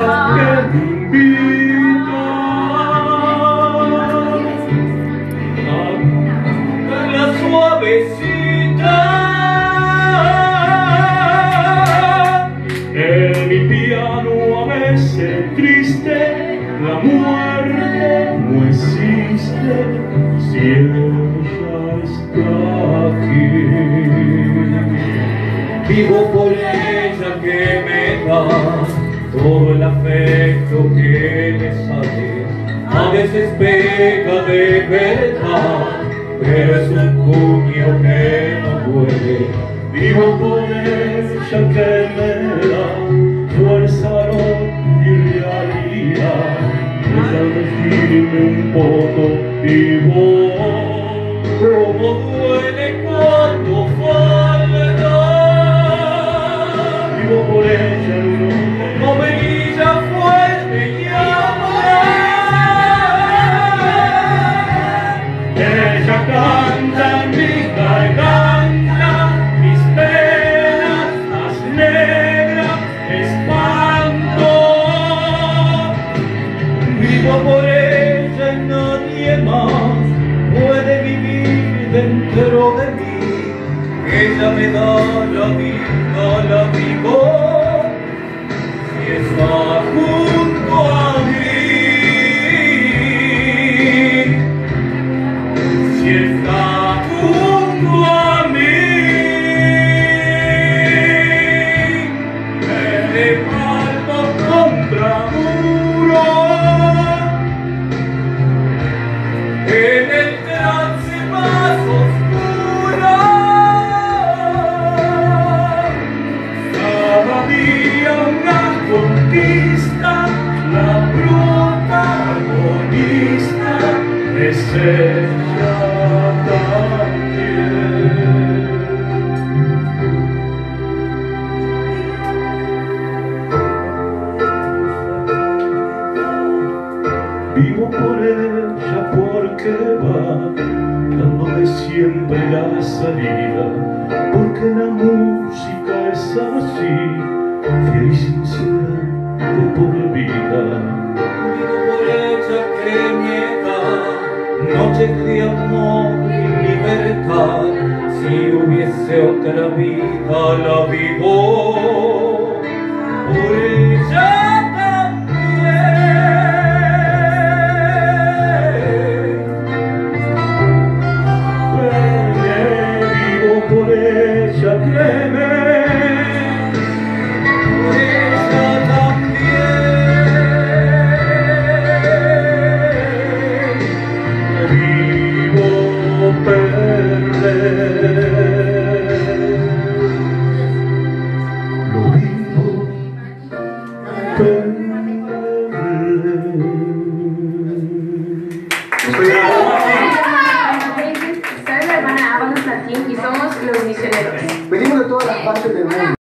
que me invita a la suavecita. En mi piano a veces triste, la muerte no existe si ella está aquí. Vivo por ella que me da todo el afecto que le sale. A veces pega de verdad, pero es un puño que no duele. Vivo por ella que me da fuerza, valor y realidad. Ella define un poco y vos, como duele cuando falta. Vivo por ella en un como ella fuerte y ella canta en mi garganta, mis penas más negras espanto. Vivo por ella y nadie más puede vivir dentro de mí. Ella me da la vida, la vivo, si está junto a mí. Si está junto a mí, me respaldo contra muro, en el trance más oscuro. Cada día una conquista, la protagonista es ella también. Vivo por ella porque va dándome siempre la salida, porque la música es así, fiel y sincera de por vida. Vivo por ella que me da noches de amor y libertad. Si hubiese otra vida, la vivo por ella. Por ella, créeme, por ella también vivo perder, lo vivo perder. Soy la hermana Ábalos Martín y somos los misioneros. Venimos de todas las partes del mundo.